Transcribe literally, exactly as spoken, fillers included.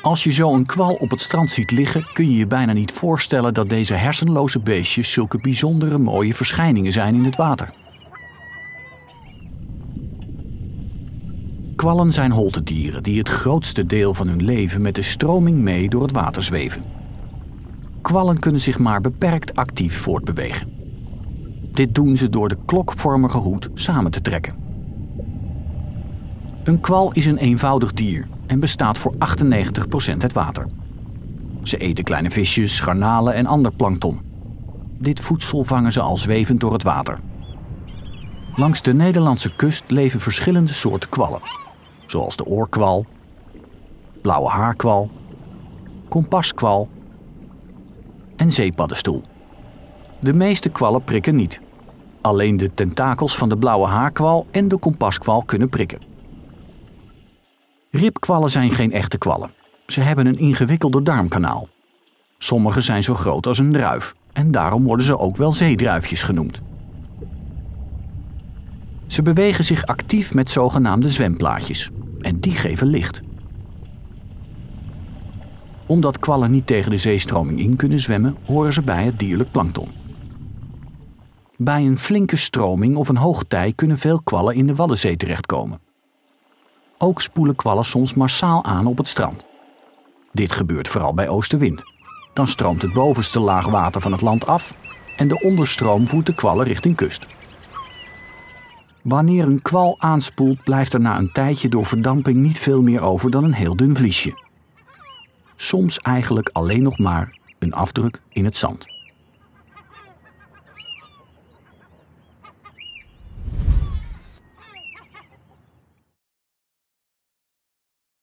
Als je zo een kwal op het strand ziet liggen, kun je je bijna niet voorstellen dat deze hersenloze beestjes zulke bijzondere mooie verschijningen zijn in het water. Kwallen zijn holtedieren die het grootste deel van hun leven met de stroming mee door het water zweven. Kwallen kunnen zich maar beperkt actief voortbewegen. Dit doen ze door de klokvormige hoed samen te trekken. Een kwal is een eenvoudig dier en bestaat voor achtennegentig procent uit water. Ze eten kleine visjes, garnalen en ander plankton. Dit voedsel vangen ze al zwevend door het water. Langs de Nederlandse kust leven verschillende soorten kwallen, zoals de oorkwal, blauwe haarkwal, kompaskwal en zeepaddenstoel. De meeste kwallen prikken niet. Alleen de tentakels van de blauwe haarkwal en de kompaskwal kunnen prikken. Ribkwallen zijn geen echte kwallen. Ze hebben een ingewikkelder darmkanaal. Sommige zijn zo groot als een druif en daarom worden ze ook wel zeedruifjes genoemd. Ze bewegen zich actief met zogenaamde zwemplaatjes en die geven licht. Omdat kwallen niet tegen de zeestroming in kunnen zwemmen, horen ze bij het dierlijk plankton. Bij een flinke stroming of een hoogtij kunnen veel kwallen in de Waddenzee terechtkomen. Ook spoelen kwallen soms massaal aan op het strand. Dit gebeurt vooral bij oostenwind. Dan stroomt het bovenste laag water van het land af en de onderstroom voert de kwallen richting kust. Wanneer een kwal aanspoelt, blijft er na een tijdje door verdamping niet veel meer over dan een heel dun vliesje. Soms eigenlijk alleen nog maar een afdruk in het zand.